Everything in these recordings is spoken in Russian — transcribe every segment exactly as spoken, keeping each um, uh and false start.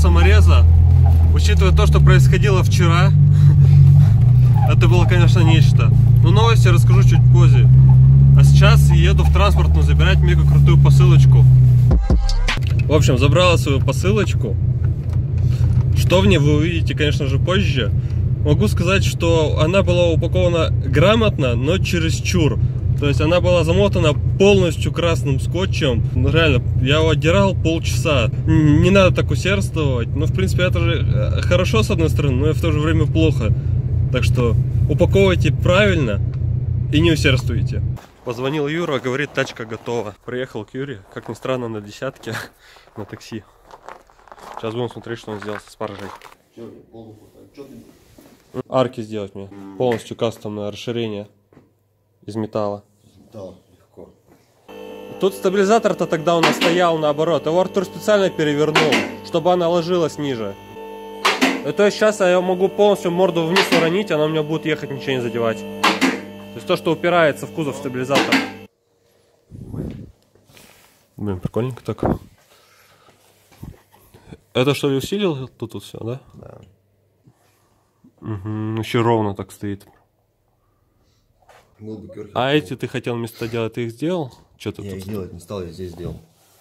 самореза, учитывая то, что происходило вчера, это было, конечно, нечто. Но новости я расскажу чуть позже. А сейчас еду в транспортную забирать мега крутую посылочку. В общем, забрала свою посылочку. Что в ней вы увидите, конечно же, позже. Могу сказать, что она была упакована грамотно, но чересчур. То есть она была замотана полностью красным скотчем. Ну, реально, я его отдирал полчаса. Не надо так усердствовать. Но, в принципе, это же хорошо, с одной стороны, но и в то же время плохо. Так что упаковывайте правильно и не усердствуйте. Позвонил Юра, говорит, тачка готова. Приехал к Юре, как ни странно, на десятке на такси. Сейчас будем смотреть, что он сделал со спаржей. Арки сделать мне. Полностью кастомное расширение из металла. Да, легко. Тут стабилизатор-то тогда у нас стоял наоборот. Его Артур специально перевернул, чтобы она ложилась ниже. И то есть сейчас я могу полностью морду вниз уронить, она у меня будет ехать, ничего не задевать. То есть то, что упирается в кузов стабилизатора. Блин, прикольненько так. Это что ли усилил тут, тут все, да? Да. Угу, еще ровно так стоит. Был бы кверху. А эти ты хотел вместо делать, ты их сделал? Что ты я тут? их делать не стал, я здесь сделал.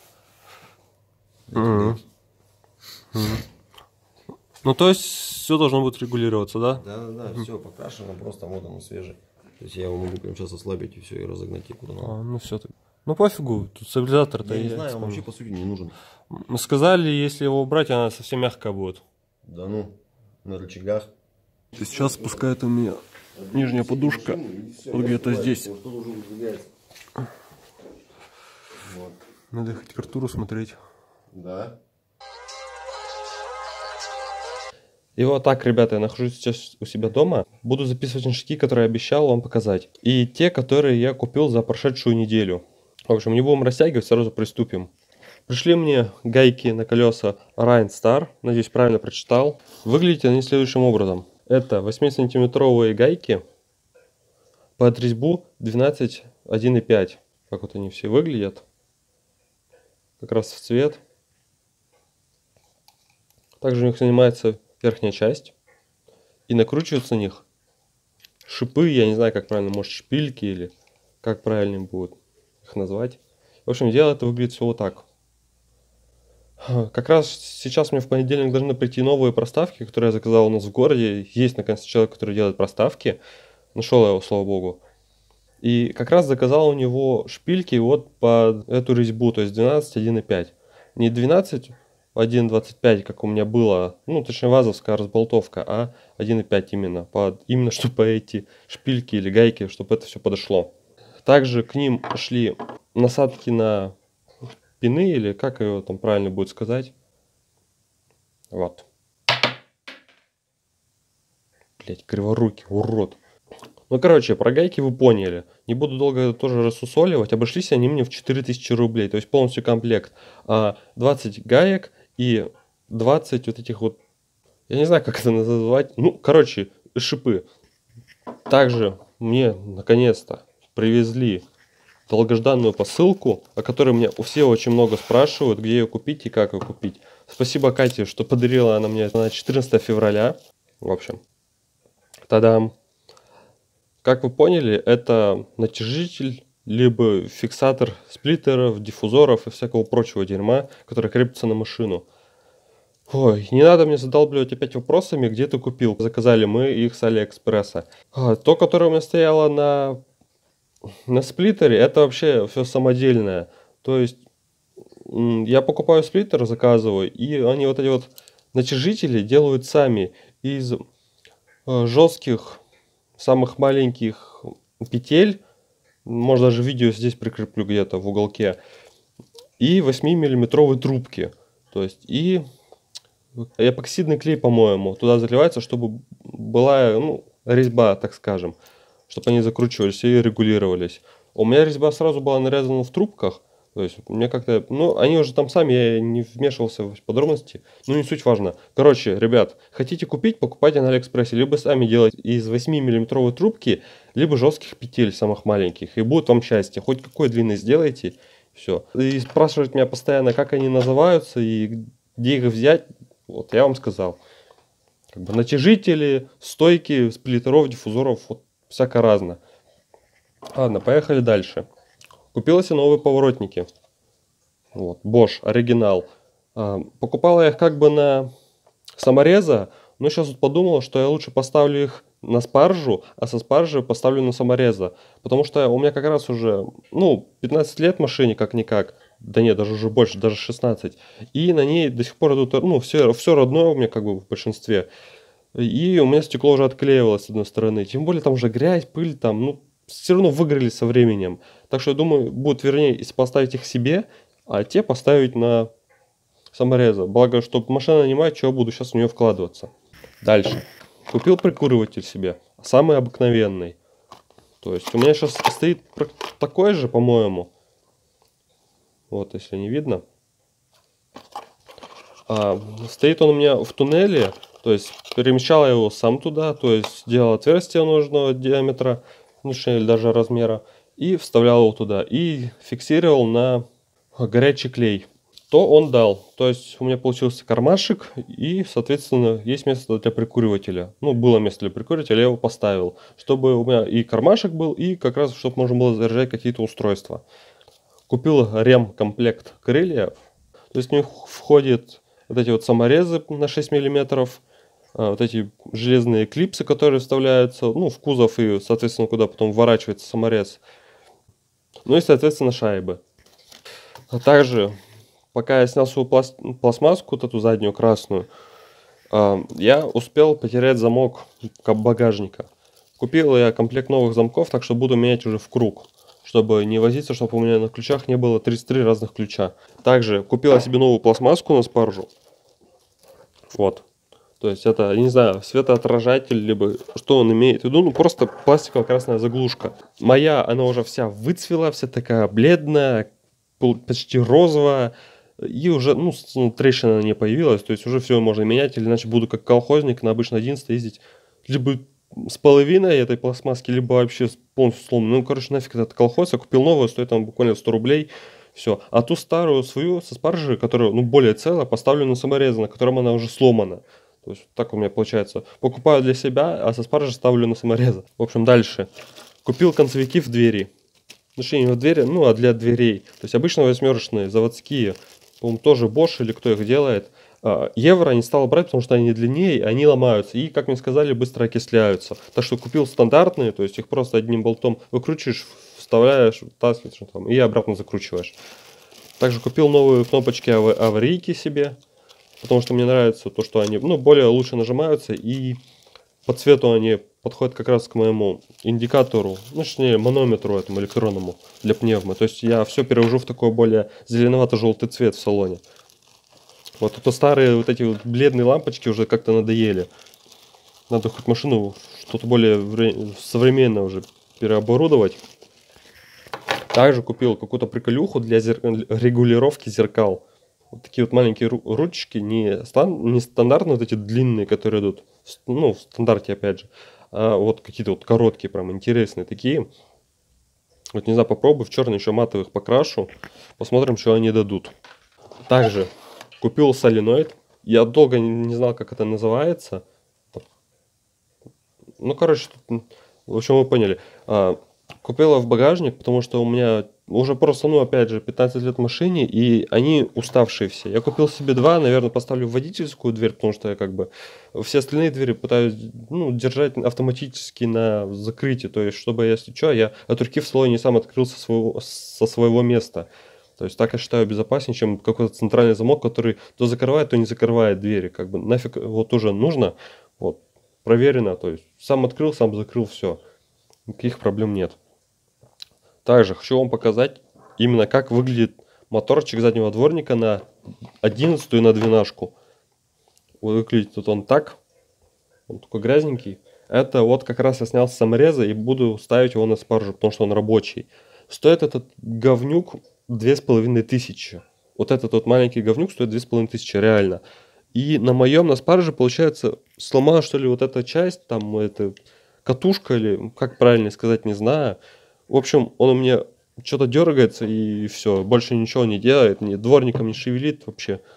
Угу. Угу. Ну то есть все должно будет регулироваться, да? Да, да, да, все покрашено, просто вот он свежий. То есть я его могу прямо сейчас ослабить и все, и разогнать и куда надо. А, ну все. Ну пофигу, тут стабилизатор-то Я не есть. знаю, он вообще по сути не нужен. Мы сказали, если его убрать, она совсем мягкая будет. Да ну, на рычагах. Сейчас спускает у меня нижняя подушка, вот где-то здесь. Вот. Надо ехать к Артуру смотреть. Да. И вот так, ребята, я нахожусь сейчас у себя дома. Буду записывать ништяки, которые я обещал вам показать. И те, которые я купил за прошедшую неделю. В общем, не будем растягивать, сразу приступим. Пришли мне гайки на колеса Ryan Star. Надеюсь, правильно прочитал. Выглядят они следующим образом. Это восьмисантиметровые гайки под резьбу двенадцать один и пять. Как вот они все выглядят. Как раз в цвет. Также у них занимается верхняя часть. И накручиваются на них шипы, я не знаю, как правильно, может шпильки или как правильно будет их назвать. В общем, дело это выглядит все вот так. Как раз сейчас мне в понедельник должны прийти новые проставки, которые я заказал у нас в городе. Есть наконец-то человек, который делает проставки. Нашел я его, слава богу. И как раз заказал у него шпильки вот под эту резьбу, то есть двенадцать один и пять. Не двенадцать один двадцать пять, как у меня было, ну точнее вазовская разболтовка, а один и пять именно, под, именно чтобы эти шпильки или гайки, чтобы это все подошло. Также к ним шли насадки на пины, или как его там правильно будет сказать. Вот. Блять, криворукий, урод. Ну, короче, про гайки вы поняли. Не буду долго тоже рассусоливать. Обошлись они мне в четыре тысячи рублей. То есть полностью комплект. двадцать гаек и двадцать вот этих вот... Я не знаю, как это называть. Ну, короче, шипы. Также мне, наконец-то, привезли долгожданную посылку, о которой мне все очень много спрашивают, где ее купить и как ее купить. Спасибо Кате, что подарила она мне на четырнадцатое февраля. В общем, тадам. Как вы поняли, это натяжитель, либо фиксатор сплиттеров, диффузоров и всякого прочего дерьма, который крепится на машину. Ой, не надо мне задалбливать опять вопросами, где ты купил. Заказали мы их с Алиэкспресса. А, то, которое у меня стояло на, на сплиттере, это вообще все самодельное. То есть я покупаю сплиттер, заказываю, и они вот эти вот натяжители делают сами из жестких, самых маленьких петель. Можно даже видео здесь прикреплю где-то в уголке. И восьмимиллиметровой трубки. То есть и эпоксидный клей, по-моему, туда заливается, чтобы была, ну, резьба, так скажем. Чтобы они закручивались и регулировались. У меня резьба сразу была нарезана в трубках. То есть мне как-то... Ну, они уже там сами, я не вмешивался в подробности. Ну, не суть важно. Короче, ребят, хотите купить, покупайте на Алиэкспрессе. Либо сами делать из восьмимиллиметровой трубки, либо жестких петель самых маленьких. И будет вам счастье. Хоть какой длины сделайте. Все. И спрашивают меня постоянно, как они называются и где их взять. Вот я вам сказал. Как бы натяжители, стойки, сплиттеров, диффузоров, вот всяко разно. Ладно, поехали дальше. Купил себе новые поворотники. Вот, Bosch, оригинал. А, покупал я их как бы на самореза, но сейчас вот подумал, что я лучше поставлю их на спаржу, а со спаржи поставлю на самореза. Потому что у меня как раз уже, ну, пятнадцать лет машине, как-никак. Да нет, даже уже больше, даже шестнадцать. И на ней до сих пор идут, ну, все, все родное у меня как бы в большинстве. И у меня стекло уже отклеивалось с одной стороны. Тем более там уже грязь, пыль там, ну, все равно выгорели со временем. Так что я думаю, будет вернее, если поставить их себе, а те поставить на самореза. Благо, что машина нанимает, что я буду сейчас в нее вкладываться. Дальше. Купил прикуриватель себе. Самый обыкновенный. То есть у меня сейчас стоит такой же, по-моему. Вот, если не видно. А, стоит он у меня в туннеле. То есть перемещал я его сам туда. То есть делал отверстие нужного диаметра, ну, или даже размера. И вставлял его туда. И фиксировал на горячий клей. То он дал. То есть у меня получился кармашек и, соответственно, есть место для прикуривателя. Ну, было место для прикуривателя, я его поставил. Чтобы у меня и кармашек был, и как раз, чтобы можно было заряжать какие-то устройства. Купил рем-комплект крыльев. То есть в них входят вот эти вот саморезы на шесть миллиметров. Вот эти железные клипсы, которые вставляются, ну, в кузов и, соответственно, куда потом вворачивается саморез. Ну и, соответственно, шайбы. А также... Пока я снял свою пласт... пластмасску, вот эту заднюю красную, э, я успел потерять замок багажника. Купил я комплект новых замков, так что буду менять уже в круг, чтобы не возиться, чтобы у меня на ключах не было тридцать три разных ключа. Также купил я себе новую пластмасску на спаржу. Вот. То есть это, я не знаю, светоотражатель, либо что он имеет в виду, ну просто пластиковая красная заглушка. Моя, она уже вся выцвела, вся такая бледная, почти розовая. И уже, ну, трещина не появилась, то есть уже все можно менять, или иначе буду как колхозник на обычный одиннадцать ездить либо с половиной этой пластмасски, либо вообще полностью сломанной. Ну, короче, нафиг этот колхоз, я купил новую, стоит там буквально сто рублей, все. А ту старую свою со спаржи, которая, ну, более целая, поставлю на саморез, на котором она уже сломана. То есть так у меня получается. Покупаю для себя, а со спаржи ставлю на саморезы. В общем, дальше. Купил концевики в двери. Ну, не в двери, ну, а для дверей. То есть обычно восьмерочные, заводские. По-моему, тоже Bosch или кто их делает. Евро не стал брать, потому что они длиннее, они ломаются. И, как мне сказали, быстро окисляются. Так что купил стандартные, то есть их просто одним болтом выкручиваешь, вставляешь, втаскиваешь там, и обратно закручиваешь. Также купил новые кнопочки ав- аварийки себе. Потому что мне нравится то, что они, ну, более лучше нажимаются. И по цвету они подходят как раз к моему индикатору, ну, точнее, манометру этому электронному для пневмы. То есть я все перевожу в такой более зеленовато-желтый цвет в салоне. Вот это старые вот эти вот бледные лампочки уже как-то надоели. Надо хоть машину что-то более современное уже переоборудовать. Также купил какую-то приколюху для зер... регулировки зеркал. Вот такие вот маленькие ру- ручки, не, стан... не стандартные вот эти длинные, которые идут, ну, в стандарте опять же. А вот какие-то вот короткие, прям интересные такие. Вот не знаю, попробую, в черный еще матовых покрашу. Посмотрим, что они дадут. Также купил соленоид. Я долго не знал, как это называется. Ну, короче, в общем, вы поняли. А, купила в багажник, потому что у меня уже просто, ну, опять же, пятнадцать лет в машине, и они уставшие все. Я купил себе два, наверное, поставлю в водительскую дверь, потому что я как бы все остальные двери пытаюсь, ну, держать автоматически на закрытии. То есть, чтобы, если что, я от руки в салоне сам открыл со своего, со своего места. То есть, так я считаю безопаснее, чем какой-то центральный замок, который то закрывает, то не закрывает двери. Как бы нафиг его тоже нужно. Вот. Проверено, то есть сам открыл, сам закрыл, все. Никаких проблем нет. Также хочу вам показать именно как выглядит моторчик заднего дворника на одиннадцатую и на двенашку. Выглядит тут он так. Он такой грязненький. Это вот как раз я снял с самореза и буду ставить его на спаржу, потому что он рабочий. Стоит этот говнюк две с половиной тысячи. Вот этот вот маленький говнюк стоит две с половиной тысячи, реально. И на моем, на спарже, получается, сломала, что ли, вот эта часть, там, это, катушка, или, как правильно сказать, не знаю. В общем, он у меня что-то дергается, и все, больше ничего не делает, ни дворником не шевелит вообще.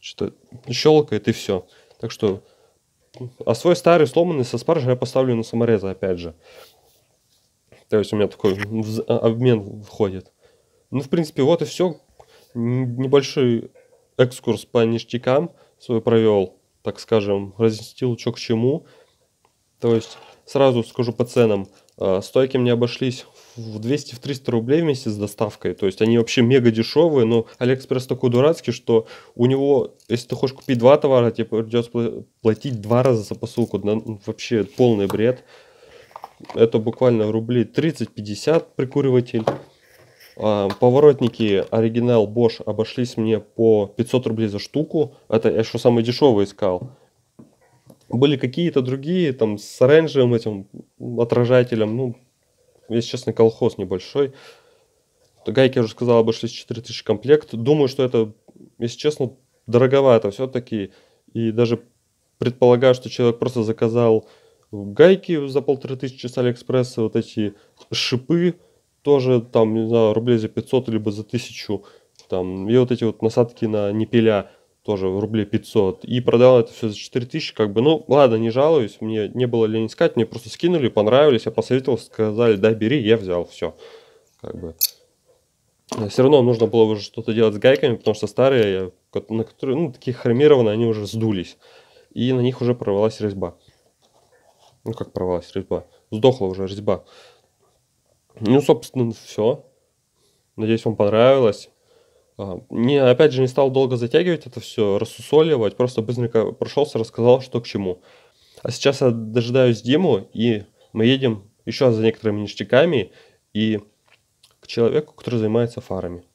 что-то щелкает и все. Так что, а свой старый сломанный со спаржей я поставлю на саморезы опять же. То есть у меня такой обмен входит. Ну, в принципе, вот и все. Небольшой экскурс по ништякам свой провел, так скажем, разъяснил, что к чему. То есть, сразу скажу по ценам. Стойки мне обошлись в двести-триста рублей вместе с доставкой. То есть, они вообще мега дешевые, но Алиэкспресс такой дурацкий, что у него, если ты хочешь купить два товара, тебе придется платить два раза за посылку. Вообще полный бред. Это буквально рублей тридцать-пятьдесят прикуриватель. А, поворотники оригинал Bosch обошлись мне по пятьсот рублей за штуку. Это я еще самый дешевый искал. Были какие-то другие, там, с оранжевым этим отражателем. Ну, если честно, колхоз небольшой. Гайки, я уже сказал, обошлись четыре тысячи комплект. Думаю, что это, если честно, дороговато все-таки. И даже предполагаю, что человек просто заказал гайки за полторы тысячи с Алиэкспресса, вот эти шипы, тоже там, не знаю, рублей за пятьсот, либо за тысячу. Там, и вот эти вот насадки на ниппеля тоже рублей пятьсот. И продал это все за четыре тысячи, как бы, ну, ладно, не жалуюсь, мне не было лень искать, мне просто скинули, понравились, я посоветовал, сказали, да, бери, я взял, все, как бы. Все равно нужно было уже что-то делать с гайками, потому что старые, на которые, ну, такие хромированные, они уже сдулись. И на них уже порвалась резьба. Ну, как порвалась резьба? Сдохла уже резьба. Ну, собственно, все. Надеюсь, вам понравилось. Не, опять же, не стал долго затягивать это все, рассусоливать. Просто быстренько прошелся, рассказал, что к чему. А сейчас я дожидаюсь Диму, и мы едем еще за некоторыми ништяками и к человеку, который занимается фарами.